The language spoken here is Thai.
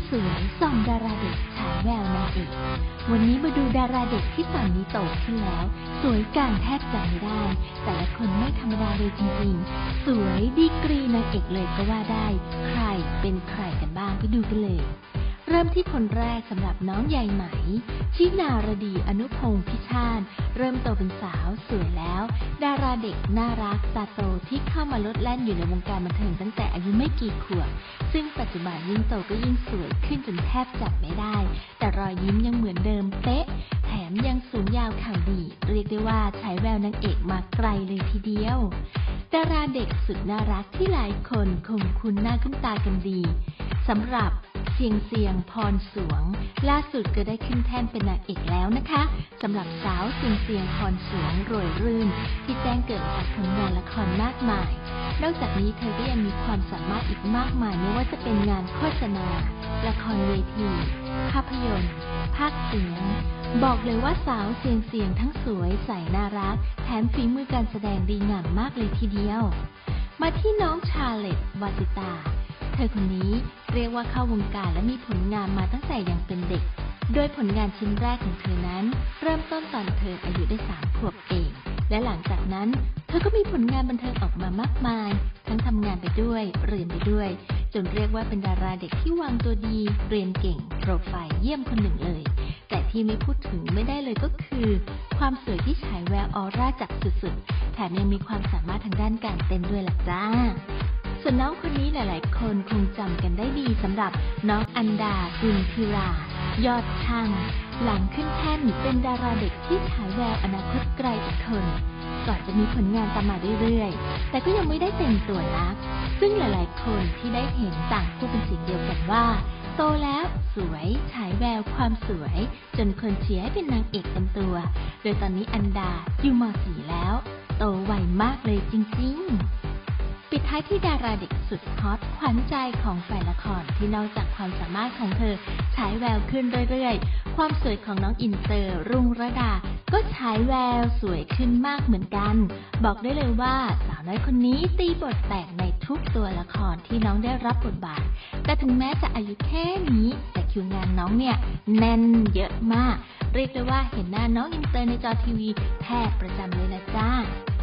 สวยส่องดาราเด็กฉายแววนางเอกวันนี้มาดูดาราเด็กที่ตอนนี้โตขึ้นแล้วสวยกันแทบจะไม่ได้แต่ละคนไม่ธรรมดาเลยจริงๆสวยดีกรีนางเอกเลยก็ว่าได้ใครเป็นใครกันบ้างไปดูกันเลยเริ่มที่คนแรกสำหรับน้องใยไหมชินารดีอนุพงษ์พิชาญเริ่มโตเป็นสาวสวยแล้วดาราเด็กน่ารักตาโตที่เข้ามาลดแล่นอยู่ในวงการบันเทิงตั้งแต่อายุไม่กี่ขวบซึ่งปัจจุบันยิ่งโตก็ยิ่งสวยขึ้นจนแทบจับไม่ได้แต่รอยยิ้มยังเหมือนเดิมเป๊ะแถมยังสูงยาวข่าวดีเรียกได้ว่าฉายแววนางเอกมาไกลเลยทีเดียวดาราเด็กสุดน่ารักที่หลายคนคงคุ้นหน้าคุ้นตากันดีสำหรับเสียงพรสวงล่าสุดก็ได้ขึ้นแท่นเป็นนางเอกแล้วนะคะสำหรับสาวเสียงพรสวงโรยรื่นที่แจ้งเกิดจากผลงานละครมากมายนอกจากนี้เธอก็ยังมีความสามารถอีกมากมายไม่ว่าจะเป็นงานโฆษณาละครเวทีภาพยนตร์ภาคเสียงบอกเลยว่าสาวเสียงทั้งสวยใสน่ารักแถมฝีมือการแสดงดีงามมากเลยทีเดียวมาที่น้องชาเลตวาสิตาเธอคนนี้เรียกว่าเข้าวงการและมีผลงานมาตั้งแต่ยังเป็นเด็กโดยผลงานชิ้นแรกของเธอนั้นเริ่มต้นตอนเธออายุได้3 ขวบเองและหลังจากนั้นเธอก็มีผลงานบันเทิงออกมามากมายทั้งทำงานไปด้วยเรียนไปด้วยจนเรียกว่าเป็นดาราเด็กที่วางตัวดีเรียนเก่งโปรไฟล์เยี่ยมคนหนึ่งเลยแต่ที่ไม่พูดถึงไม่ได้เลยก็คือความสวยที่ฉายแววออร่าจับสุดๆแถมยังมีความสามารถทางด้านการเต้นด้วยล่ะจ้าส่วนน้องคนนี้หลายๆคนคงจำกันได้ดีสำหรับน้องอันดาบุญพิรายอดช่างหลังขึ้นแท่นเป็นดาราเด็กที่ฉายแววอนาคตไกลอีกคนก่อนจะมีผลงานตามมาเรื่อยๆแต่ก็ยังไม่ได้เต็มตัวนักซึ่งหลายๆคนที่ได้เห็นต่างพูดเป็นเสียงเดียวกันว่าโตแล้วสวยฉายแววความสวยจนคนเชียร์ให้เป็นนางเอกเต็มตัวโดยตอนนี้อันดาอยู่ม.4 แล้วโตไวมากเลยจริงๆปิดท้ายที่ดาราเด็กสุดฮอตขวัญใจของแฟนละครที่นอกจากความสามารถของเธอฉายแววขึ้นเรื่อยๆความสวยของน้องอินเตอร์รุ่งระดาก็ฉายแววสวยขึ้นมากเหมือนกันบอกได้เลยว่าสาวน้อยคนนี้ตีบทแตกในทุกตัวละครที่น้องได้รับบทบาทแต่ถึงแม้จะอายุแค่นี้แต่คิวงานน้องเนี่ยแน่นเยอะมากเรียกได้ว่าเห็นหน้าน้องอินเตอร์ในจอทีวีแทบประจำเลยนะจ้า